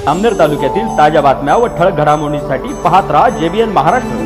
अमनेर तालुक्यातील ताज्या बातम्या व ठळक घडामोडींसाठी पाहत रहा JBN महाराष्ट्र।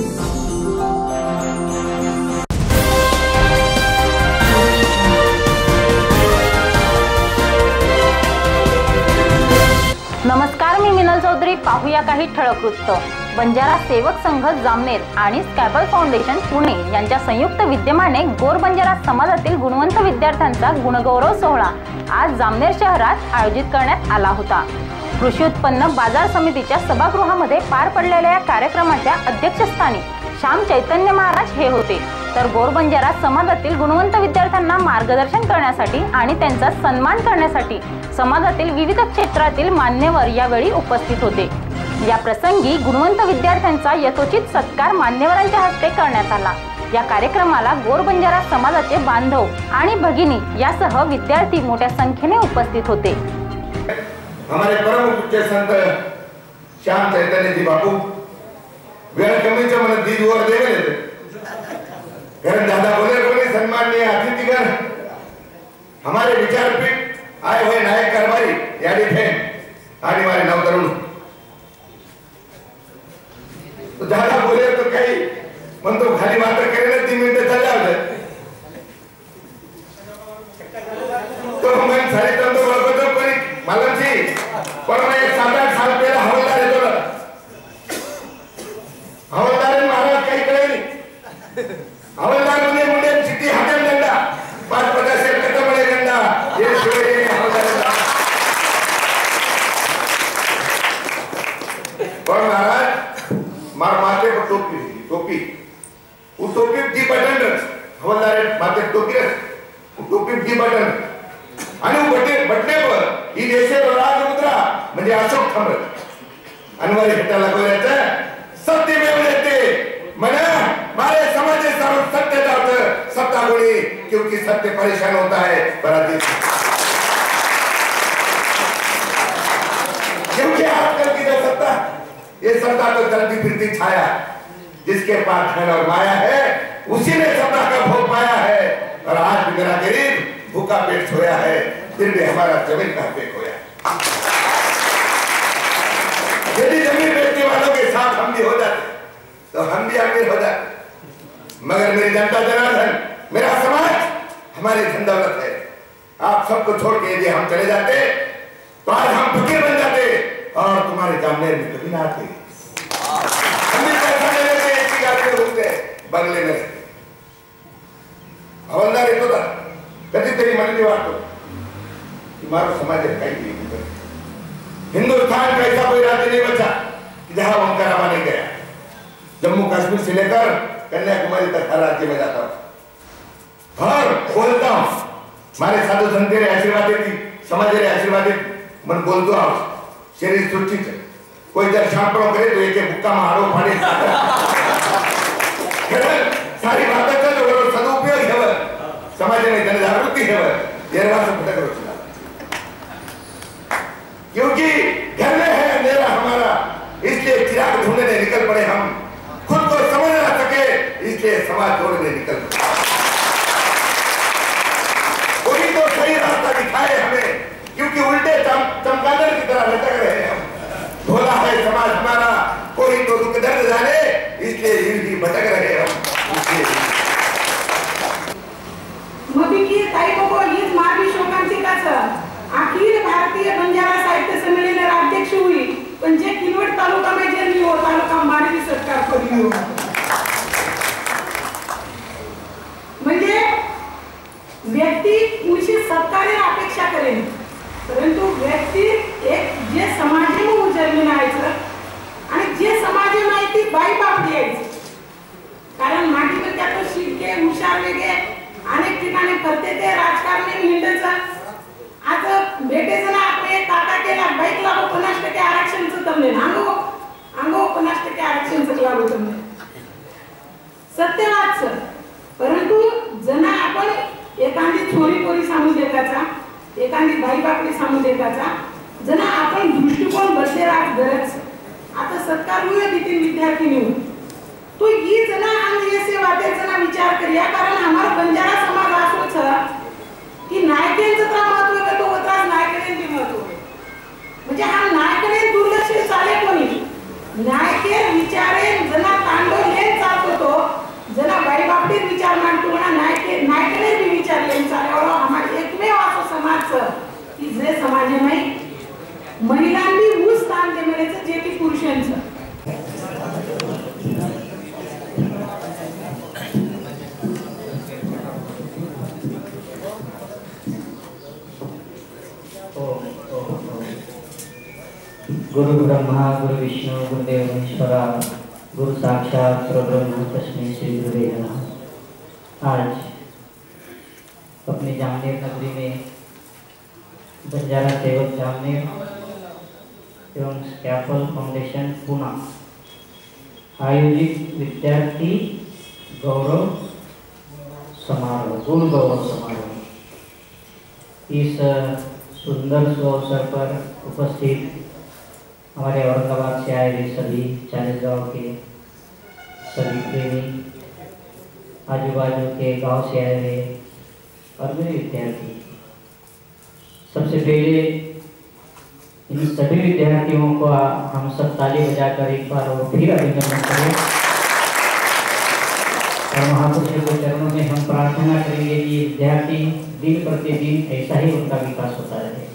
नमस्कार, मी मिनल चौधरी। पाहूया काही ठळक वृत्त। बंजारा सेवक संघ जामनेर आणि स्कॅबल फाउंडेशन पुणे यांच्या संयुक्त विद्यमाने गोर बंजारा समाजातील गुणवंत विद्यार्थ्यांचा गुणगौरव सोहळा आज जामनेर शहरात आयोजित करण्यात आला होता। कृषी उत्पन्न बाजार समितीच्या सभागृहामध्ये पार पडलेल्या या कार्यक्रमाच्या अध्यक्षस्थानी श्याम चैतन्य महाराज हे होते। तर गोर बंजारा समाजातील गुणवंत विद्यार्थ्यांना मार्गदर्शन करण्यासाठी आणि त्यांचा सन्मान करण्यासाठी समाजातील विविध क्षेत्रातील मान्यवर यावेळी उपस्थित होते। या प्रसंगी गुणवंत विद्यार्थ्यांचा यथोचित सत्कार मान्यवरांच्या हस्ते करण्यात आला। या कार्यक्रमाला गोर बंजारा समाजाचे बांधव आणि भगिनी यासह विद्यार्थी मोठ्या संख्येने उपस्थित होते। हमारे परम पूज्य संत श्याम चैतन्य जी बापू वेळ कमीच्या मन दीदवर देवेले कारण दादा बोले सन्माननीय अतिथिगण हमारे विचारपीठ आए हुए नायक कारभारी यानी थे आणि हमारे नवतरुण तो ज्यादा बोले तो काही म्हणतो खाली बात करेल 3 मिनिटं चल जावे तो मन सारे तो बोलतो पण मालम जी पण मैं 7-8 साल पहले हवलदार येतो हवलदार महाराज काही कळे नाही हवलदार म्हणजे मुंडे चिट्ठी हातात दंडा 5-50 खत्म बळे दंडा ये शिवाय हवलदार पण महाराज मार माथे पर टोपी वो टोपी दी बटन हवलदार माथे टोपी दी बटन आणि बटनेवर ही देशाची राजमुद्रा म्हणजे अशोक थंब अनवर हेटा लागवल्याचं सत्यमेव जयते मना मारे समाजे सर्व सत्य जात सत्ता गुणी क्योंकि सत्य परेशान होता है पराधीन क्योंकि आजकल की जो सत्ता ये सत्ता तो चलती फिरती छाया जिसके पास धन और माया है उसी ने सत्ता का भोग पाया है और आज भी मेरा गरीब भूखा पेट सोया है फिर भी हमारा जमीन का पेट होया। यदि जमीन बेचने वालों के साथ हम भी हो जाते तो हम भी अमीर हो जाते मगर मेरी जनता जनार्दन मेरा समाज हमारी धन दौलत है। आप सबको छोड़ के यदि हम चले जाते तो आज हम फकीर बन जाते और तुम्हारे जामनेर में कभी ना आते। हम भी पैसा ले लेते एक ही गाड़ी में घूमते बंगले में हवलदार येतो था कधीतरी मनली वाटतो कि मारो समाज काही नहीं हिंदुस्तान का ऐसा कोई राज्य नहीं बचा कि जहां ओंकारामा नहीं गया। जम्मू कश्मीर से लेकर कन्याकुमारी तक हर राज्य में जाता हूं और बोलता हूं हमारे साधु संत रे आशीर्वाद देती समाज रे आशीर्वाद देती मन बोलतो आहो शरीर सुरक्षित है। कोई जर शांपड़ो करे तो एक बुक्का में हाड़ो फाड़े सारी बातें का जो सदुपयोग है समाज में जनजागृति है देरवा से भटक रोचना क्योंकि घर में है अंधेरा हमारा इसलिए चिराग ढूंढने निकल पड़े हम खुद को समझ ना सके इसलिए समाज छोड़ने निकल पड़े। कोई तो सही रास्ता दिखाए हमें क्योंकि उल्टे चमगादड़ की तरह लटक रहे हैं हम। भोला है समाज हमारा कोई तो दुख दर्द जाने इसलिए जिंदगी भटक रहे हैं हम। मबिकी ताईबाबा हीच मार्गी शोकांची काच अखिल भारतीय बंजारा साहित्य संमेलन अध्यक्ष हुई पण जे किनवट तालुका में जन्मी हो तालुका मार्गी सरकार करी हो म्हणजे व्यक्ती उनशी सत्कार्य अपेक्षा करेल परंतु व्यक्ती एक जे समाज में उजळून यायचं आणि जे समाज माहिती बाई बाप द्यायचं कारण माटी में त्या तो शिके हुशार वेगे अनेक ठिकाणी करते ते राजकारणी हिंडचा आज भेटेचं ना आपण काका केला बाईक लागो 50% आरक्षणचं तमले अंगो 50% आरक्षणचं लागो तमले सत्यवाच परंतु जना आपण एखादी चोरी कोरी सांगू देताचा एखादी बाई बापडी सांगू देताचा जना आपण दृष्टिकोन बदले राहत गरज आता सत्कार होय तिथे विद्यार्थी तो ही जना हम ये सेवा जना विचार करिया कारण हमारा बंजारा समाज असोच की नायकेंचं तर महत्व तो उतरास नायकेंचे महत्व म्हणजे हा नायकेंचे नायकेर विचारेन जना तांडो लेन चालतो तो जना बाई बापडे विचार मांडतो म्हणा नायकेने बी विचार लेन चालवलो आम्हाला एकमेव असो समाज की जे समाजामध्ये महिलांनी ऊस स्थान देण्याचं जे की पुरुषांचं गुरु ब्रह्मा गुरु विष्णु गुरुदेव महेश्वरा गुरु साक्षात परब्रह्म तस्मै श्री गुरुवे नमः। आज अपने जामनेर नगरी में बंजारा सेवक जामनेर एवं स्कैफल फाउंडेशन पुणे आयोजित विद्यार्थी गौरव समारोह गुरु गौरव समारोह, इस सुंदर अवसर पर उपस्थित हमारे औरंगाबाद से आए हुए सभी 40 गाँव के सभी प्रेमी, आजू बाजू के गांव से आए हुए और मेरे विद्यार्थी, सबसे पहले इन सभी विद्यार्थियों को हम सब ताली बजाकर एक बार और फिर अभिनंदन करें और महापुरुषों के चरणों में हम प्रार्थना करेंगे कि विद्यार्थी दिन प्रतिदिन ऐसा ही उनका विकास होता रहे।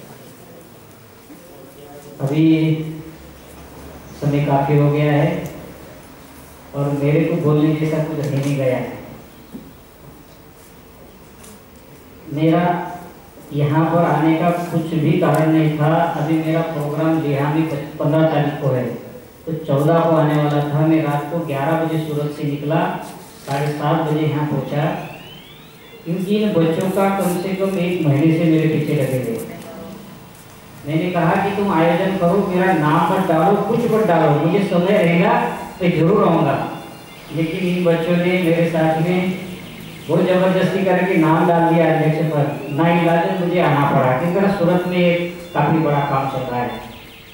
अभी समय काफी हो गया है और मेरे को बोलने जैसा कुछ रह नहीं गया है। मेरा यहाँ पर आने का कुछ भी कारण नहीं था। अभी मेरा प्रोग्राम यहाँ भी 15 तारीख को है, तो 14 को आने वाला था। मैं रात को 11 बजे सूरत से निकला, 7:30 बजे यहाँ पहुँचा, क्योंकि इन बच्चों का कम से कम 1 महीने से मेरे पीछे लगे थे। मैंने कहा कि तुम आयोजन करो, मेरा नाम मत डालो, कुछ मत डालो, मुझे समय रहेगा तो जरूर आऊँगा। लेकिन इन बच्चों ने मेरे साथ में बहुत जबरदस्ती करके नाम डाल दिया अध्यक्ष पर, ना इलाज मुझे आना पड़ा क्योंकि मेरा सूरत में एक काफी बड़ा काम चल रहा है।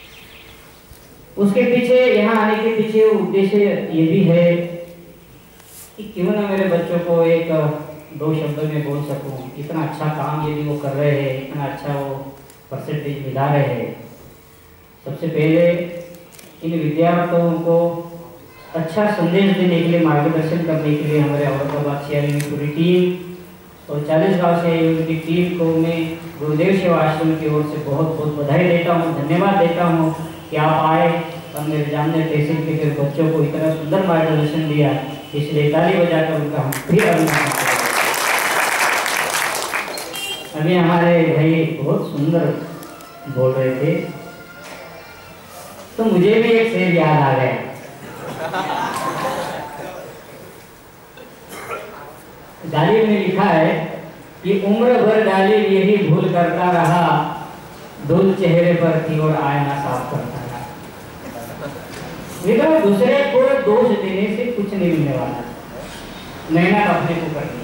उसके पीछे, यहाँ आने के पीछे उद्देश्य ये भी है कि क्यों ना मेरे बच्चों को 1-2 शब्द में बोल सकूं। इतना अच्छा काम यदि वो कर रहे हैं, इतना अच्छा वो परसेंटेज मिला रहे हैं। सबसे पहले इन विद्यार्थियों को अच्छा संदेश देने के लिए, मार्गदर्शन करने के लिए हमारे औरंगाबाद से आई हुई पूरी टीम और 40 गाँव से आई हुई टीम को मैं गुरुदेव सेवा आश्रम की ओर से बहुत बहुत बधाई देता हूँ, धन्यवाद देता हूँ कि आप आए और मेरे जामनेर तहसील के फिर बच्चों को इतना सुंदर मार्गदर्शन दिया। इसलिए ताली बजाकर उनका हम फिर अभिनंदन करते हैं। अभी हमारे भाई बहुत सुंदर बोल रहे थे, तो मुझे भी एक शेर याद आ गया। गाली में लिखा है कि उम्र भर गाली यही भूल करता रहा, धूल चेहरे पर थी और आईना साफ करता रहा। लेकिन दूसरे को दोष देने से कुछ नहीं मिलने वाला, मेहनत अपने को करनी है।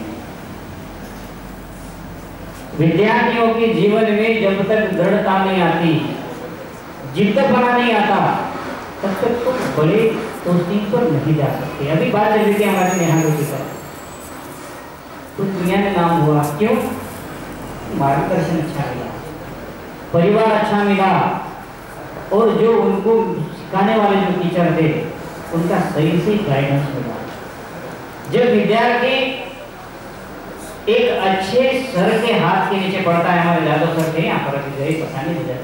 विद्यार्थियों के जीवन में जब तक दृढ़ता नहीं आती, जिद्दपना नहीं आता, तब तक तो बड़े पोस्टिंग पर नहीं जा सकते। अभी बात चल रही थी हमारे नेहा जी का, तो दुनिया में नाम हुआ क्यों? मार्गदर्शन अच्छा मिला, परिवार अच्छा मिला और जो उनको सिखाने वाले जो टीचर थे उनका सही से गाइडेंस मिला। जब विद्यार्थी एक अच्छे सर के हाथ के नीचे पड़ता है, हमारे यादव सर थे यहाँ पर, पता नहीं मुझे,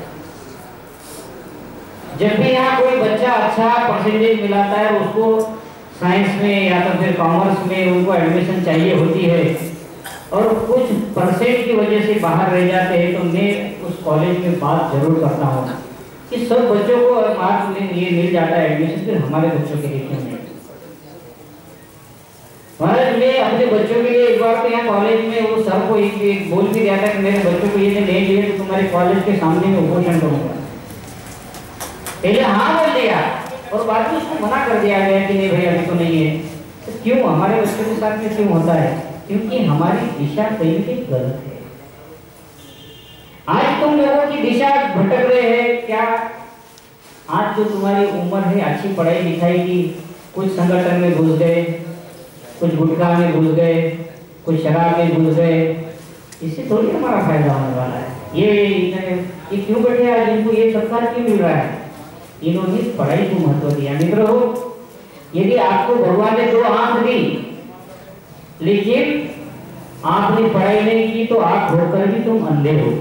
जब भी यहाँ कोई बच्चा अच्छा परसेंटेज मिलाता है, उसको साइंस में या तो फिर कॉमर्स में उनको एडमिशन चाहिए होती है और कुछ परसेंट की वजह से बाहर रह जाते हैं, तो मैं उस कॉलेज में बात जरूर करता हूँ कि सब बच्चों को मार्क्स में ये मिल जाता है एडमिशन, फिर हमारे बच्चों के लिए क्यों नहीं? महाराज मैं अपने बच्चों के लिए एक बार तो यहाँ कॉलेज में वो सर को एक बोल भी दिया था कि मेरे बच्चों को ये नहीं लिए तो तुम्हारे कॉलेज के सामने में उपोषण करूंगा। पहले हाँ बोल दिया और बाद में उसको मना कर दिया गया कि नहीं भाई अभी तो नहीं है। तो क्यों हमारे बच्चों के साथ में क्यों होता है? क्योंकि हमारी दिशा कहीं भी गलत है। आज तुम लोगों की दिशा भटक रहे हैं क्या? आज जो तुम्हारी उम्र है अच्छी पढ़ाई लिखाई की, कुछ संगठन में घुस गए, कुछ गुटखा में घुस गए, कुछ शराब में घुस गए, इससे थोड़ी हमारा फायदा होने वाला है। ये क्यों बैठे आज इनको ये सत्कार क्यों मिल रहा है? इन्होंने पढ़ाई को महत्व दिया। मित्रों, यदि आपको भगवान ने 2 आंख दी लेकिन आपने पढ़ाई नहीं की तो आंख होकर भी तुम अंधे हो।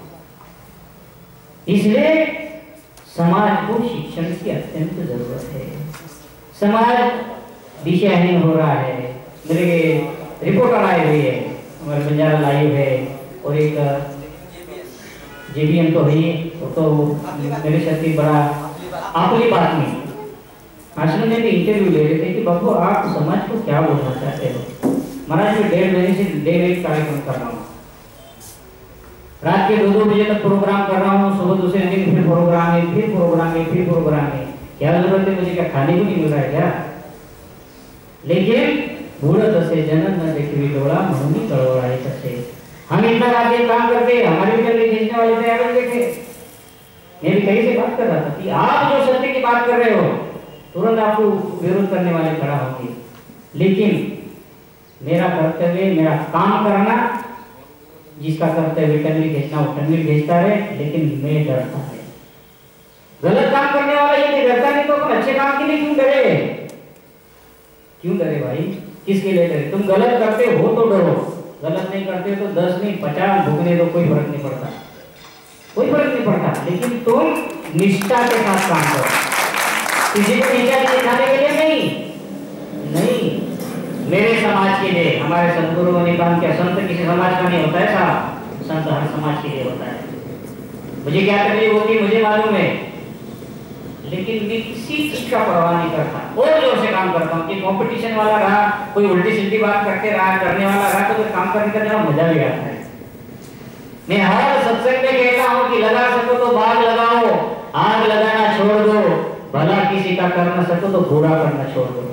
इसलिए समाज को शिक्षण की अत्यंत जरूरत है। समाज दिशाहीन हो रहा है। मेरे रिपोर्टर आए हुए है, हमारे बंजारा लाइव है, और एक जेबीएम तो है, तो मेरे साथ बड़ा आपकी बात नहीं आश्रम में भी इंटरव्यू ले रहे थे कि बाबू आप समाज को क्या बोलना चाहते हो। महाराज मैं 1.5 महीने से डेली कार्यक्रम कर रहा हूँ, रात के 2-2 बजे तक प्रोग्राम कर रहा हूँ, सुबह दूसरे दिन फिर प्रोग्राम है, फिर प्रोग्राम है, फिर प्रोग्राम है। क्या जरूरत है, मुझे क्या खाने को नहीं मिल रहा है क्या? लेकिन बूढ़ तसे जनन न देखी डोळा म्हणून कळवळा है तसे। हम इतना रात दिन काम करते, हमारे भी जल्दी भेजने वाले तैयार हो गए थे। मैं भी कहीं से बात कर रहा था कि आप जो सत्य की बात कर रहे हो तुरंत आपको विरोध करने वाले खड़ा होंगे, लेकिन मेरा कर्तव्य मेरा काम करना, जिसका कर्तव्य टंगड़ी भेजना वो टंगड़ी भेजता है, लेकिन मैं डरता है। गलत काम करने वाला यदि डरता नहीं तो अपन अच्छे काम के लिए क्यों डरे? क्यों डरे भाई? किसके लिए डरे? तुम गलत करते हो तो डरो, गलत नहीं करते तो 10 नहीं 50 भुगने दो, कोई फर्क नहीं पड़ता, कोई फर्क नहीं पड़ता। लेकिन तुम निष्ठा के साथ काम करो, किसी को नीचा दिखाने के लिए नहीं। मेरे समाज के लिए, हमारे सदगुरुओं ने काम किया। संत किसी समाज का नहीं होता है साहब, संत हर समाज के लिए होता है। मुझे क्या तकलीफ होती है मुझे मालूम है, लेकिन मैं किसी चीज का परवाह नहीं करता, और जोर से काम करता हूँ। कि कंपटीशन वाला रहा, कोई उल्टी सीधी बात करते रहा, करने वाला रहा, तो काम करने का जरा मजा भी आता है। मैं हर सत्संग में कहता हूँ कि लगा सको तो बाग लगाओ, आग लगाना छोड़ दो, भला किसी का कर न सको तो बुरा करना छोड़ दो।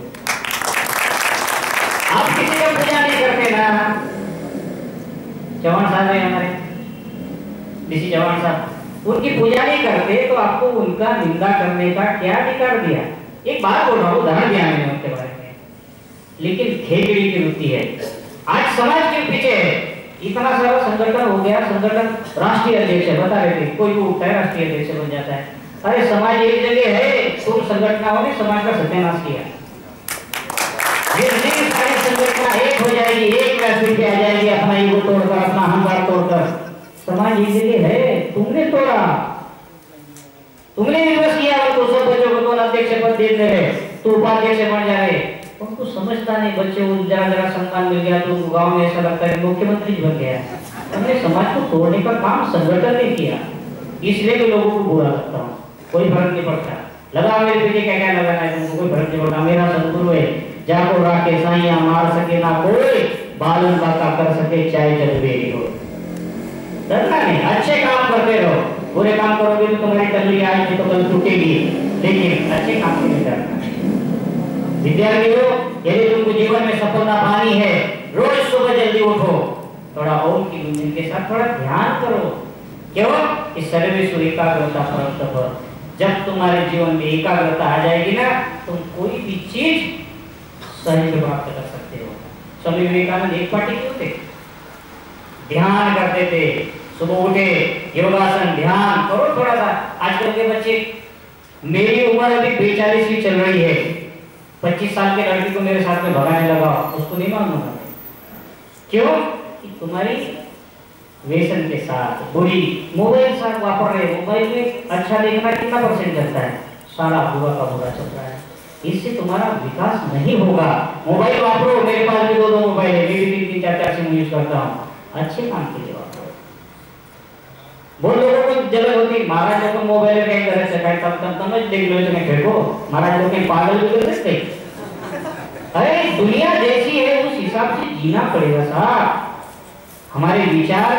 आप किसी का पूजा नहीं करते ना। चौहान साहब है हमारे डीसी चौहान साहब, उनकी पूजा नहीं करते तो आपको उनका निंदा करने का क्या अधिकार दिया? एक बात बोल रहा हूँ, उदाहरण दिया मैंने उनके बारे में, लेकिन खेकड़ी की वृत्ति है। आज समाज के पीछे इतना सारा संगठन हो गया, संगठन राष्ट्रीय अध्यक्ष बता रहे थे, कोई भी उठता है राष्ट्रीय अध्यक्ष बन जाता है। अरे समाज एक जगह है, तुम संगठनों ने समाज का सत्यानाश किया। सारी संगठन एक हो जाएगी, एक रास्ते पे आ जाएगी, अपना ईगो तोड़कर, अपना अहंकार तोड़कर। समाज एक जगह है, तुमने तोड़ा, तुमने विवश किया। तो सब बच्चों को तो अध्यक्ष पद दे रहे, तो उपाध्यक्ष बन जा रहे, उनको समझता नहीं। बच्चे को जरा सम्मान मिल गया तो गांव में ऐसा लगता है मुख्यमंत्री बन गया। हमने समाज को तोड़ने का काम संगठन ने किया, इसलिए मैं लोगों को बुरा लगता हूँ। कोई फर्क नहीं पड़ता, लगा मेरे पीछे क्या क्या लगाना है तुमको, कोई फर्क नहीं पड़ता। मेरा सदगुरु है, जाको राके साइया मार सके ना कोई, बालन बाका कर सके चाहे जब बेरी हो। डरना नहीं, अच्छे काम करते रहो। बुरे काम करोगे तो तुम्हारी टंगड़ी आज तो कल टूटेगी, लेकिन अच्छे काम के लिए डरना नहीं। विद्यार्थियों, यदि तुमको जीवन में सफलता पानी है, रोज सुबह जल्दी उठो, थोड़ा ओम की गुंजन के साथ थोड़ा ध्यान करो। क्यों? कि सर्वेषु एकाग्रता परम। जब तुम्हारे जीवन में एकाग्रता आ जाएगी ना, तुम कोई भी चीज सही प्राप्त कर सकते हो। स्वामी विवेकानंद एक पार्टी क्यों थे? ध्यान करते थे, सुबह उठे योगासन ध्यान करो थोड़ा सा। आजकल के बच्चे, मेरी उम्र अभी 42 की चल रही है, 25 साल के लड़की को मेरे साथ में भगाने लगा, उसको नहीं मानूंगा। क्यों? कि तुम्हारी व्यसन के साथ बुरी मोबाइल साथ वापर रहे। मोबाइल में अच्छा देखना कितना % चलता है? सारा बुरा का बुरा चल रहा है। इससे तुम्हारा विकास नहीं होगा। मोबाइल वापरो, मेरे पास भी 2 मोबाइल है, मैं भी 3-3 4-4 सिम यूज करता हूँ। अच्छे काम के लिए वापरो। बहुत लोगों को जलन होती, महाराज लोग मोबाइल कहीं कर सकाय तब समझ देख लो तुम्हें फेंको, महाराज लोग कहीं पागल भी कर सकते। अरे दुनिया जैसी है उस हिसाब से जीना पड़ेगा साहब। हमारे विचार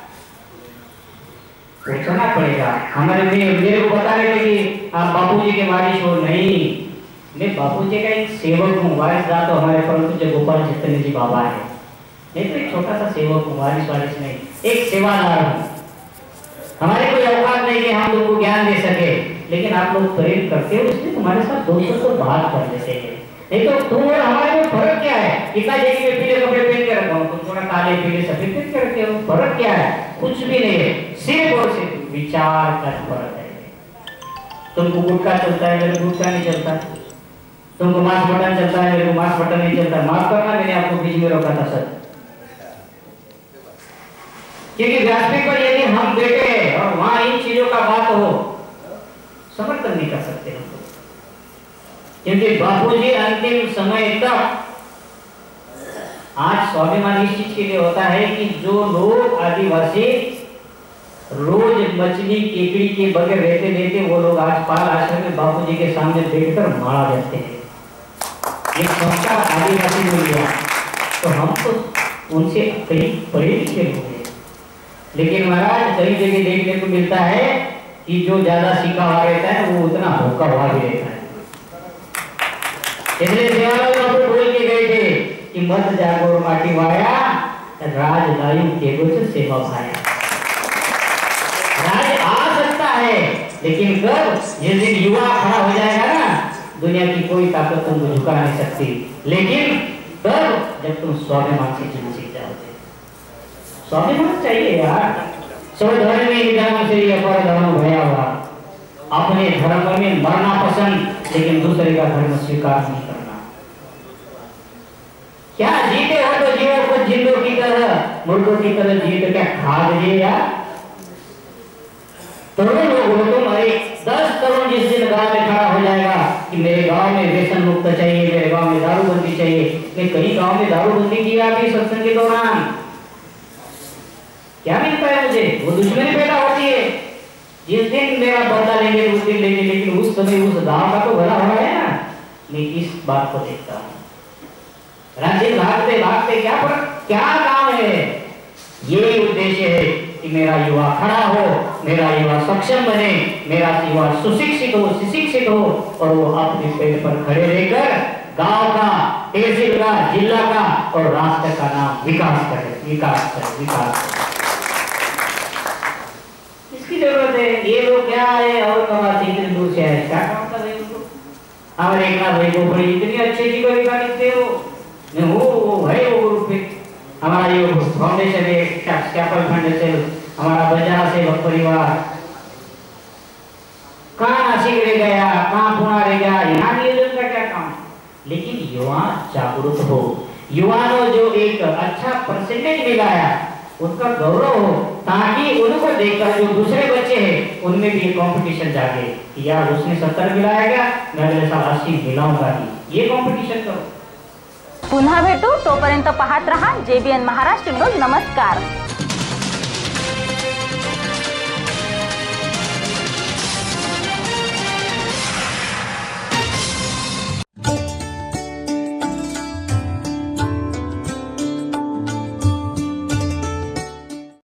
सोचना पड़ेगा। हमारे मेरे को बता रहे थे कि आप बापूजी के वारिस हो। नहीं, मैं बापूजी का एक सेवक हूँ। वारिसदार तो हमारे परम पूज्य गोपाल चित्तनी जी बाबा है। मैं तो एक छोटा सा सेवक हूँ, वारिस नहीं, एक सेवादार हूँ। हमारे कोई औकात नहीं कि हम लोगों को ज्ञान दे सके, लेकिन आप लोग प्रेम करते हो इसलिए तुम्हारे साथ 200 को बात कर लेते हैं। नहीं तो तुम और हमारे में फर्क क्या है? इतना जैसे मैं पीले कपड़े पहन के रखा हूँ, तुम थोड़ा काले पीले सफेद पहन के रखते हो, फर्क क्या है? कुछ भी नहीं है, सिर्फ और सिर्फ विचार का फर्क है। तुमको गुटखा चलता है, मेरे को गुटखा नहीं चलता। तुमको मांस मटन चलता है, मेरे को मांस मटन नहीं चलता। माफ करना, मैंने आपको बीच में रोका था सर, क्योंकि व्यासपीठ पर यदि हम बैठे हैं और वहां इन चीजों का बात हो, समर्थन नहीं कर सकते हम लोग, क्योंकि बापूजी अंतिम समय तक, आज स्वाभिमान इस चीज के लिए होता है कि जो लोग आदिवासी रोज मछली केकड़ी के बगैर रहते रहते, वो लोग आज पाल आश्रम में बापूजी के सामने बैठकर मारा जाते हैं। ये संस्कार आदिवासी में लिया, तो हम तो उनसे कहीं पढ़े लिखे लोग हैं, लेकिन महाराज कई जगह देखने को मिलता है कि जो ज्यादा सीखा हुआ रहता है वो उतना भूखा हुआ भी रहता है। इसलिए सेवालाल बापू बोल के गए थे कि मत जागो माटी वाया, राज लायु केगो से सेवा भाया। राज आ सकता है, लेकिन कब? जिस दिन युवा खड़ा हो जाएगा ना, दुनिया की कोई ताकत तुमको झुका नहीं सकती। लेकिन कब? जब तुम स्वाभिमान से जीना सीख जाओगे। स्वाभिमान चाहिए यार। स्वधर्म में जन्म से अपर धर्म भया हुआ, अपने धर्म में मरना पसंद, लेकिन दूसरे का धर्म स्वीकार नहीं करना। क्या जीते हो तो जीवो को जिंदों की तरह, मुर्दों की तरह जीते, क्या खा दीजिए यार। तरुण लोग हो तुम, अरे 10 तरुण जिस दिन गांव में खड़ा हो जाएगा कि मेरे गांव में व्यसन मुक्त चाहिए, मेरे गांव में दारूबंदी चाहिए। मैं कई गांव में दारूबंदी की आपकी सत्संग के दौरान, क्या मिलता है मुझे? वो दुश्मनी पैदा होती है। जिस दिन मेरा बदला लेंगे उस दिन लेंगे, लेकिन उस समय उस गांव का तो भला हो रहा है ना। मैं इस बात को देखता हूँ, राज्य भागते भागते क्या काम है? ये उद्देश्य है कि मेरा युवा खड़ा हो, मेरा युवा सक्षम बने, मेरा युवा सुशिक्षित हो, सुशिक्षित हो, और वो अपने पैर पर खड़े रहकर गांव का, तहसील का, जिला का और राष्ट्र का नाम विकास करे, विकास करे, विकास करे। इसकी जरूरत है। ये लोग क्या है, और कमाते इतने दूर से आए, क्या काम कर रहे हैं उनको? हमारे एक भाई को बड़ी इतनी अच्छी अच्छी कविता लिखते हो, मैं वो है वो ग्रुप पे हमारा ये फाउंडेशन है, कैपल फाउंडेशन, हमारा बंजारा सेवक परिवार, कहाँ नासिक रह गया, कहाँ पुणे रह गया, यहाँ नियोजन का क्या काम? लेकिन युवा जागरूक हो, युवाओं जो एक अच्छा परसेंटेज मिला है उनका गौरव हो, ताकि उनको देखकर जो दूसरे बच्चे हैं उनमें भी कंपटीशन जागे कि यार उसने 70 मिलाया क्या, मैं अगले साल 80 मिलाऊंगा ही। ये कंपटीशन करो। पुन्हा भेटू, तोपर्यंत पाहत रहा JBN महाराष्ट्र न्यूज। नमस्कार।